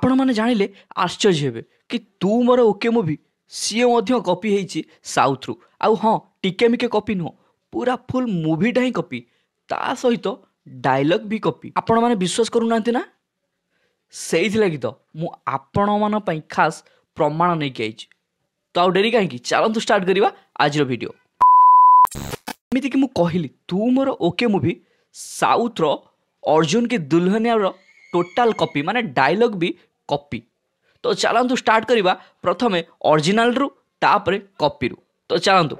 आपण मैंने जानिले आश्चर्य हेबे कि तू मोर ओके मूवी सी मध्य कॉपी होती साउथ रु आउ हाँ टिके मिके कॉपी नुह पूरा फुल मूवीटा ही कॉपी ता सहित डायलॉग भी कॉपी। आपण मैंने विश्वास करूना ना से लगी तो मु आपण मान पई खास प्रमाण नहीं कि तो आउ डेरी कहीं चलतु स्टार्ट करवा आज वीडियो। एमती कि मु कहली तू मोर ओके मूवी साउथ रो अर्जुन की दुल्हनिया रो टोटाल कॉपी माने डायलॉग भी कॉपी। तो चलतु स्टार्ट करवा प्रथमे ओरिजिनल रु तापरे कॉपी रु। तो चलतु।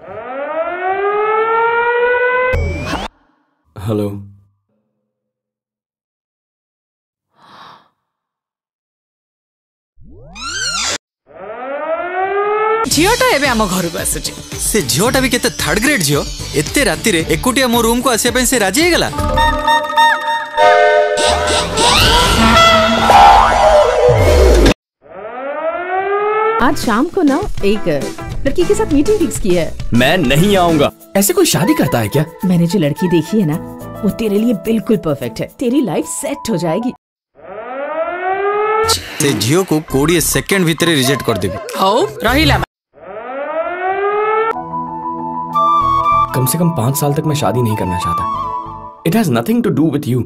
हेलो झीटा एबे आम घर को आसुची से झीटा भी केते थर्ड ग्रेड झील एते राति रे एकुटिया मो रूम को आसे से राजी हे गला। आज शाम को ना एक लड़की के साथ मीटिंग फिक्स की है। मैं नहीं आऊंगा। ऐसे कोई शादी करता है क्या? मैंने जो लड़की देखी है ना वो तेरे लिए बिल्कुल परफेक्ट है। तेरी लाइफ सेट हो जाएगी। से झील को 20 सेकंड भीतर रिजेक्ट कर देबी। हो रहिला कम से कम 5 साल तक मैं शादी नहीं करना चाहता। It has nothing to do with you.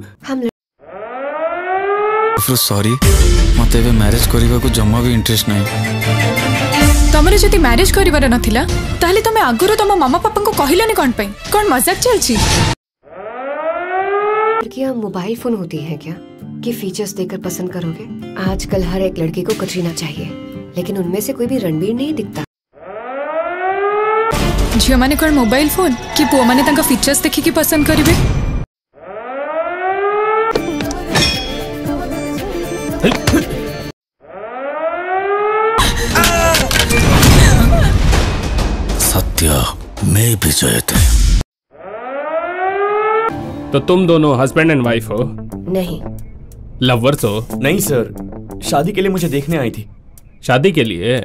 Sorry मते बे मैरिज करिवा को जम्मा भी इंटरेस्ट नहीं। तमरे जति मैरिज करिवार नथिला ताहले तमे आगुरो तम मामा पापा को कहिलानी कोन पई? कोन मजाक चलछि? लड़कियां मोबाइल फोन होती हैं क्या कि फीचर्स देखकर पसंद करोगे? आजकल हर एक लड़की को कटरीना चाहिए लेकिन उनमें से कोई भी रणबीर नहीं दिखता। झियो माने कोन मोबाइल फोन कि पुओ माने तांका फीचर्स देखि कि पसंद करिवे? सत्य में विजयते। तो तुम दोनों हस्बैंड एंड वाइफ हो? नहीं। लवर्स हो? नहीं सर, शादी के लिए मुझे देखने आई थी। शादी के लिए?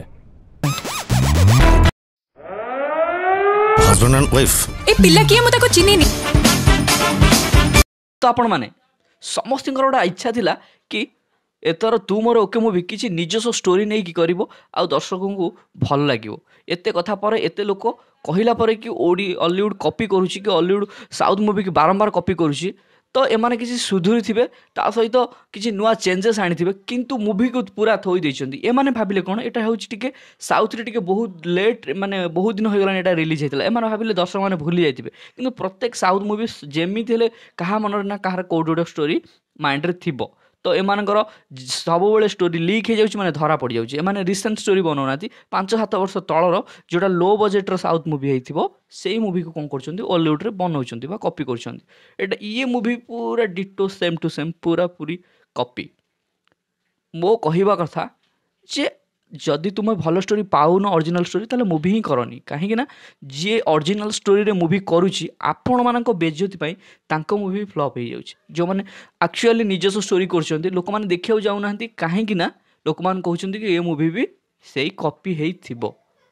हस्बैंड एंड वाइफ ए पिल्ला किए मता को चिनी नहीं। तो आपण माने समस्त गोटा इच्छा थिला कि एतर तू मोर ओके मूवी किसी निजस्व स्टोरी नहीं कि करिवो आ दर्शकों को भल लागिवो। एते कथा पर एते लोक कहिला पर कि हॉलीवुड कॉपी करूची कि हॉलीवुड साउथ मूवी की बारंबार कॉपी करूची तो एमाने किसी सुधुरी थिबे ता सहित किसी नुआ चेंजेस आनी थिबे किंतु मूवी को पूरा थोई देइछंती। एमाने भाबिले कोन एटा होउची टिके साउथ रे टिके बहुत लेट माने बहुत दिन होय गलान एटा रिलीज हेतला। एमाने भाबिले दर्शक माने भूली जाइथिबे किंतु प्रत्येक साउथ मूवी जेमी थिले कहा मनर ना कहार कोड स्टोरी माइंड रे थिबो। तो एमानकर सब बेले स्टोरी लीक हो जाउची माने धरा पड़ जाउची। एमाने रिसेंट स्टोरी बनाउनाती 5-7 वर्ष तळर जोटा लो बजेट रो साउथ मूवी हेइथिबो सेही मूवी को कोन करचंती हॉलीवुड रे बनाउचंती बा कॉपी करचंती। एटा ये मूवी पूरा डिटो सेम टू सेम पूरा पूरी कॉपी। मो कहिबा कथा जे जदि तुम भल स्टोरी पाउन ओरिजिनल स्टोरी ताले मूवी ही करनी कहीं ना जी ओरिजिनल स्टोरी रे मूवी करुची आपण मानक बेज्जती पई तांको मूवी फ्लॉप हो जाउची। जो माने एक्चुअली निजस्व स्टोरी करछंती लोक माने देखियो जाउ नाहंती कहीं ना लोक मान कहउछंती कि ये मूवी भी सेही कॉपी हेई थिबो।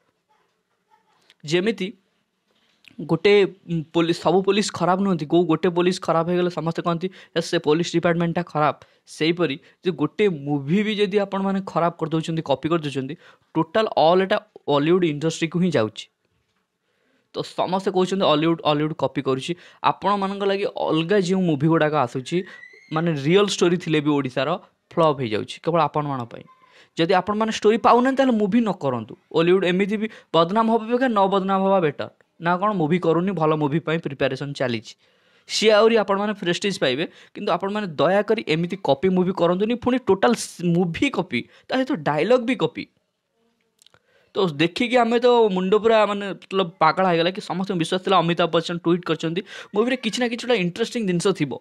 जेमिति गोटे पुलिस सब पुलिस खराब नुहति को गोटे पुलिस खराब हो गले समस्त कहती से पुलिस डिपार्टमेंटा खराब सेहीपरि जो गोटे मूवी भी जदि आपण माने खराब कर दउछंती कॉपी कर दउछंती टोटल ऑल एटा हॉलीवुड इंडस्ट्री को ही जाउची। तो समस्त कहउछंती हॉलीवुड कॉपी करूची आपण मानक लागि अलगा जे मूवी गुडा का आसुची माने रियल स्टोरी थिले भी ओडिसा रो फ्लॉप हो जाउची केवल आपण मान पई। जदि आपण माने स्टोरी पाउन ताले मूवी न करंतु। हॉलीवुड एमिति भी बदनाम होबे के न बदनाम होबा बेटर ना कौन मूवी करूनी भल मूवी प्रिपेरेसन चली सी आहरी आपण मैंने प्रेस्टिज पाइबे किंतु आपण मैंने दयाकोरी एमती कॉपी मूवी करंतुनी पुणी टोटाल मूवी कॉपी ता तो डायलॉग भी कॉपी। तो देखिकी आम तो मुंड पूरा माने मतलब पागल हो गला कि समस्त विश्वास था अमिताभ बच्चन ट्वीट करछंती मूवी रे किछि ना किछि इंटरेस्टिंग जिनस थिबो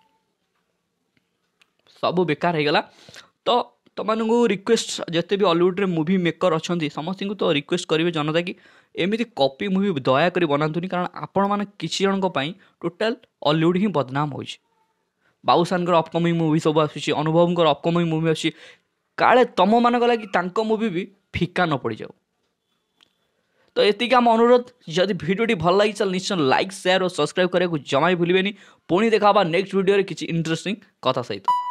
सब बेकार हो गला। तो तुमको रिक्वेस्ट जिते भी हॉलीवुड रे मूवी मेकर अच्छा समस्त को तो रिक्वेस्ट करेंगे जनता कि एमती कॉपी मूवी दयाकोरी बनातुनी कारण आपण मैंने किसी जन टोटाल हॉलीवुड ही बदनाम हो। बाबूसान अपकमिंग मूवी सब आसूँ अनुभव अपकमिंग मूवी अच्छी काले तुम मान लगी मूवी भी फिका न पड़ जाऊ। तो ये आम अनुरोध जदि भिडियोटी भल लगी चल निश्चय लाइक शेयर और सब्सक्राइब करने को जमा ही भूलें। पुणी देखा नेक्स्ट वीडियो किसी इंटरेस्टिंग कथा सहित।